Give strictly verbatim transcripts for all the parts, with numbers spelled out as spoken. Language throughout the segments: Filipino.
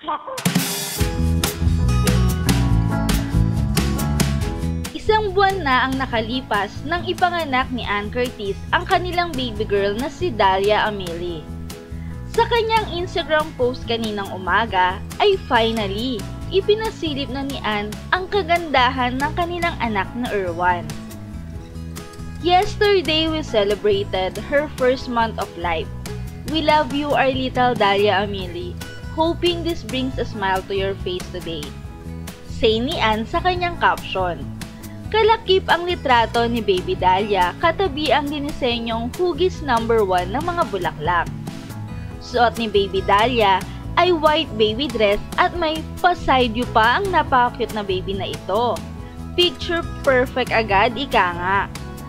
Isang buwan na ang nakalipas nang ipanganak ni Ann Curtis ang kanilang baby girl na si Dalia Amelie. Sa kanyang Instagram post kaninang umaga ay finally, ipinasilip na ni Ann ang kagandahan ng kanilang anak na Erwan. Yesterday we celebrated her first month of life. We love you, our little Dalia Amelie. Hoping this brings a smile to your face today. Say ni Ann sa kanyang caption. Kalakip ang litrato ni Baby Dalia katabi ang dinisenyong hugis number one ng mga bulaklak. Suot ni Baby Dalia ay white baby dress at may pa-side view pa ang napaka-cute na baby na ito. Picture perfect agad, ika nga.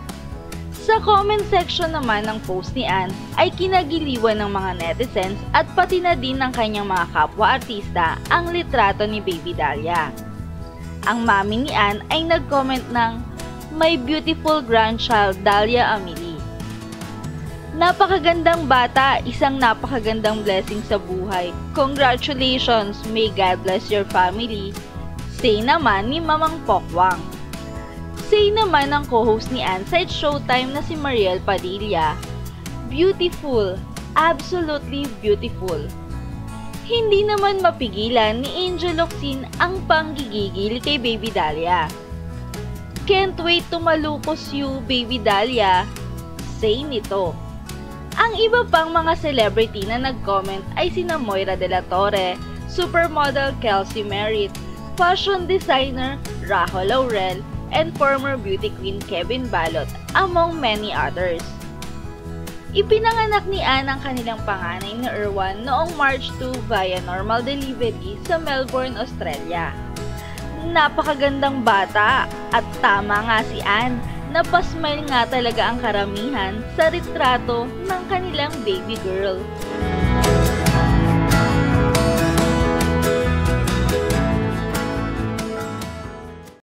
Sa comment section naman ng post ni Ann ay kinagiliwan ng mga netizens at pati na din ng kanyang mga kapwa-artista ang litrato ni Baby Dalia. Ang mami ni Ann ay nag-comment ng, "My beautiful grandchild Dalia Amelie. Napakagandang bata, isang napakagandang blessing sa buhay. Congratulations, may God bless your family." Say naman ni Mamang Pokwang. Say naman ng co-host ni Ann sa It's Showtime na si Mariel Padilla, "Beautiful, absolutely beautiful." Hindi naman mapigilan ni Angel Locsin ang panggigigil kay Baby Dalia. "Can't wait to malukos you, Baby Dalia." Say nito. Ang iba pang mga celebrity na nag-comment ay sina Moira de la Torre, supermodel Kelsey Merritt, fashion designer Rajo Laurel, and former beauty queen Kevin Balot, among many others. Ipinanganak ni Ann ang kanilang panganay na Erwan noong March second via normal delivery sa Melbourne, Australia. Napakagandang bata at tama nga si Ann, napasmile nga talaga ang karamihan sa retrato ng kanilang baby girl.